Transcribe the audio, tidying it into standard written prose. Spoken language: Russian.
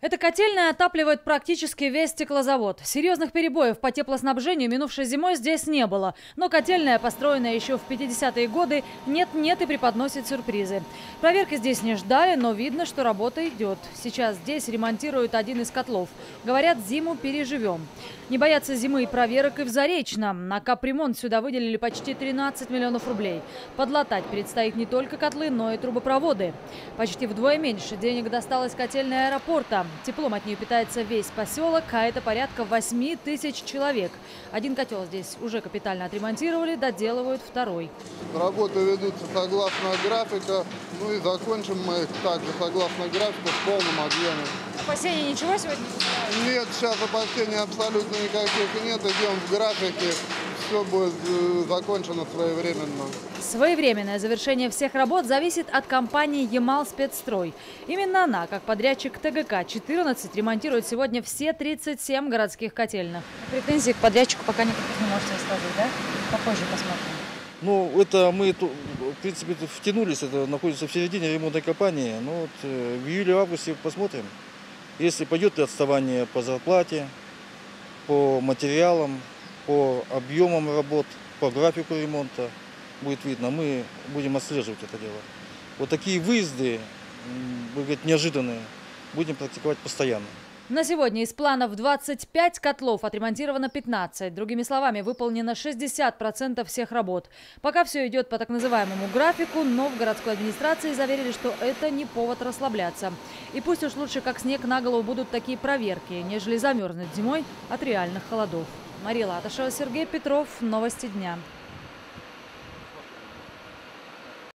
Эта котельная отапливает практически весь стеклозавод. Серьезных перебоев по теплоснабжению минувшей зимой здесь не было. Но котельная, построенная еще в 50-е годы, нет-нет и преподносит сюрпризы. Проверки здесь не ждали, но видно, что работа идет. Сейчас здесь ремонтируют один из котлов. Говорят, зиму переживем. Не боятся зимы и проверок и в Заречном. На капремонт сюда выделили почти 13 миллионов рублей. Подлатать предстоит не только котлы, но и трубопроводы. Почти вдвое меньше денег досталось котельной аэропорта. Теплом от нее питается весь поселок, а это порядка 8 тысяч человек. Один котел здесь уже капитально отремонтировали, доделывают второй. Работы ведутся согласно графика, и закончим мы их также согласно графику в полном объеме. Опасений ничего сегодня не Нет, сейчас опасений абсолютно никаких нет, идем в графике, все будет закончено своевременно. Своевременное завершение всех работ зависит от компании «Ямал-Спецстрой». Именно она, как подрядчик ТГК-14, ремонтирует сегодня все 37 городских котельных. Претензий к подрядчику пока никаких не можете высказывать, да? Попозже посмотрим. Это мы, в принципе, втянулись, это находится в середине ремонтной кампании. В июле-августе посмотрим. Если пойдет отставание по зарплате, по материалам, по объемам работ, по графику ремонта, будет видно, мы будем отслеживать это дело. Вот такие выезды, неожиданные, будем практиковать постоянно. На сегодня из планов 25 котлов отремонтировано 15. Другими словами, выполнено 60% всех работ. Пока все идет по так называемому графику, но в городской администрации заверили, что это не повод расслабляться. И пусть уж лучше как снег на голову будут такие проверки, нежели замерзнуть зимой от реальных холодов. Мария Латышева, Сергей Петров. Новости дня.